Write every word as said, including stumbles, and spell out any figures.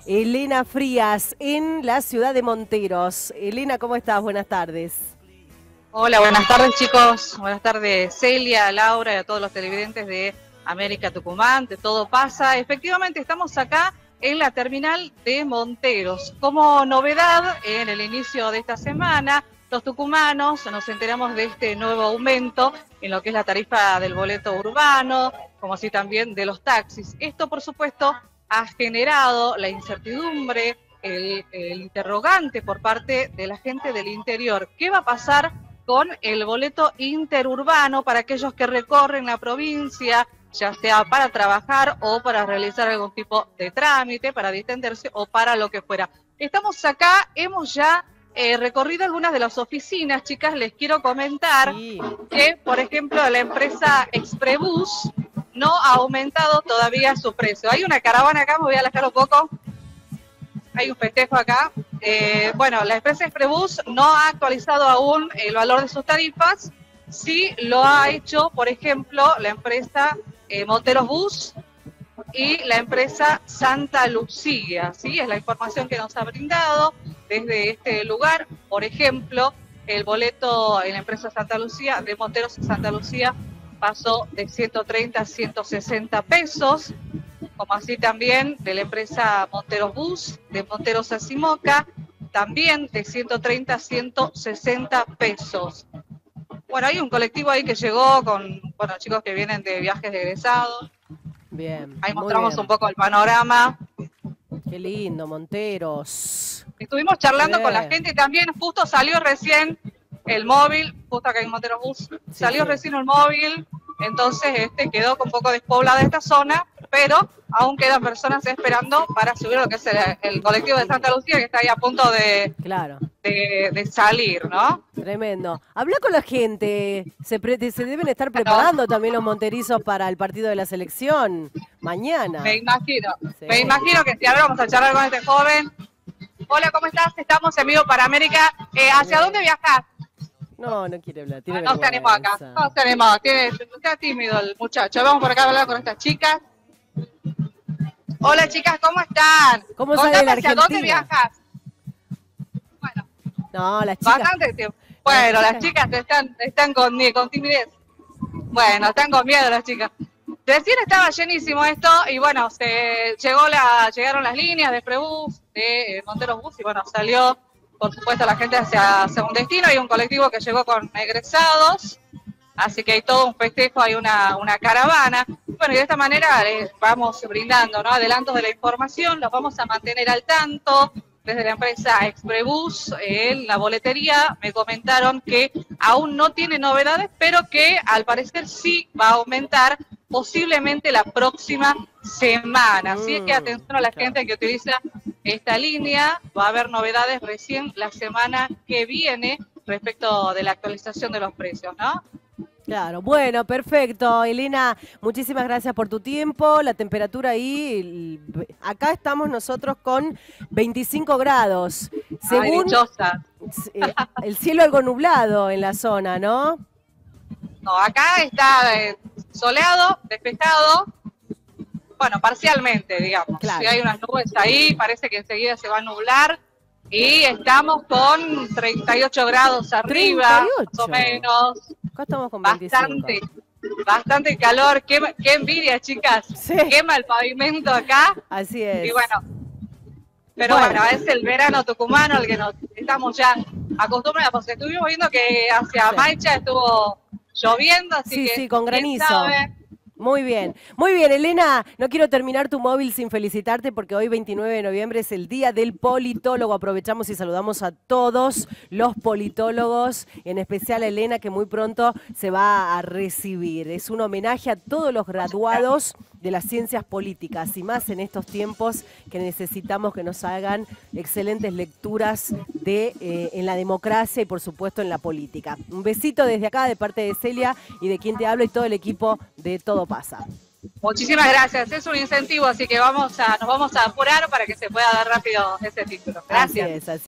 Elena Frías, en la ciudad de Monteros. Elena, ¿cómo estás? Buenas tardes. Hola, buenas tardes chicos. Buenas tardes Celia, Laura y a todos los televidentes de América Tucumán, de Todo Pasa. Efectivamente estamos acá en la terminal de Monteros. Como novedad, en el inicio de esta semana, los tucumanos nos enteramos de este nuevo aumento en lo que es la tarifa del boleto urbano, como así también de los taxis. Esto, por supuesto, ha generado la incertidumbre, el, el interrogante por parte de la gente del interior. ¿Qué va a pasar con el boleto interurbano para aquellos que recorren la provincia, ya sea para trabajar o para realizar algún tipo de trámite, para distenderse o para lo que fuera? Estamos acá, hemos ya eh, recorrido algunas de las oficinas, chicas. Les quiero comentar sí. que, por ejemplo, la empresa Expribus no ha aumentado todavía su precio. Hay una caravana acá, me voy a alejar un poco. Hay un festejo acá. Eh, bueno, la empresa Expribus no ha actualizado aún el valor de sus tarifas. Sí lo ha hecho, por ejemplo, la empresa eh, Monteros Bus y la empresa Santa Lucía. ¿Sí? Es la información que nos ha brindado desde este lugar. Por ejemplo, el boleto en la empresa Santa Lucía, de Monteros a Santa Lucía, pasó de ciento treinta a ciento sesenta pesos, como así también de la empresa Monteros Bus, de Monteros a Simoca, también de ciento treinta a ciento sesenta pesos. Bueno, hay un colectivo ahí que llegó con, bueno, chicos que vienen de viajes de egresados. Bien. Ahí mostramos bien. un poco el panorama. Qué lindo, Monteros. Estuvimos charlando bien. con la gente y también justo salió recién el móvil, justo acá en Monteros Bus, sí, salió sí. recién el móvil, entonces este quedó un poco despoblada esta zona, pero aún quedan personas esperando para subir lo que es el, el colectivo de Santa Lucía, que está ahí a punto de, claro. de, de salir, ¿no? Tremendo. Habla con la gente, se, pre se deben estar preparando también los monterizos para el partido de la selección mañana. Me imagino, sí. me imagino que si ahora vamos a charlar con este joven. Hola, ¿cómo estás? Estamos en vivo para América. Eh, ¿Hacia bien. dónde viajás? No, no quiere hablar. Tiene no se animó acá, no se animó, tiene, está tímido el muchacho. Vamos por acá a hablar con estas chicas. Hola chicas, ¿cómo están? ¿Cómo sale la Argentina? ¿Hacia dónde viajas? Bueno, no, las chicas. Bastante tiempo. Bueno, las chicas, las chicas están, están con, con timidez. Bueno, están con miedo las chicas. Recién estaba llenísimo esto y bueno, se llegó la, llegaron las líneas de Expribus, de Monteros Bus y bueno, salió por supuesto la gente hacia, hacia un destino. Hay un colectivo que llegó con egresados, así que hay todo un festejo, hay una, una caravana. Bueno, y de esta manera les vamos brindando, ¿no?, adelantos de la información, los vamos a mantener al tanto. Desde la empresa Expribus, en la boletería, me comentaron que aún no tiene novedades, pero que al parecer sí va a aumentar posiblemente la próxima semana. Así es que atención a la gente que utiliza esta línea, va a haber novedades recién la semana que viene respecto de la actualización de los precios, ¿no? Claro, bueno, perfecto. Elena, muchísimas gracias por tu tiempo. La temperatura ahí, acá estamos nosotros con veinticinco grados. Según Ay, el cielo algo nublado en la zona, ¿no? No, acá está eh, soleado, despejado, bueno, parcialmente, digamos. Claro. Si hay unas nubes ahí, parece que enseguida se va a nublar. Y estamos con treinta y ocho grados arriba, treinta y ocho. más o menos. Acá estamos con veinticinco. Bastante, bastante calor. Qué, qué envidia, chicas. Sí. Quema el pavimento acá. Así es. Y bueno, pero bueno. bueno, es el verano tucumano al que nos estamos ya acostumbrados. Porque estuvimos viendo que hacia sí. Maicha estuvo lloviendo, así sí, que... Sí, con granizo. Muy bien, muy bien, Elena, no quiero terminar tu móvil sin felicitarte porque hoy veintinueve de noviembre es el Día del Politólogo. Aprovechamos y saludamos a todos los politólogos, en especial a Elena, que muy pronto se va a recibir. Es un homenaje a todos los graduados de las ciencias políticas y más en estos tiempos que necesitamos que nos hagan excelentes lecturas de, eh, en la democracia y por supuesto en la política. Un besito desde acá de parte de Celia y de quien te habla y todo el equipo de Todo Pasa. Muchísimas gracias, es un incentivo, así que vamos a, nos vamos a apurar para que se pueda dar rápido ese título. Gracias. Así es, así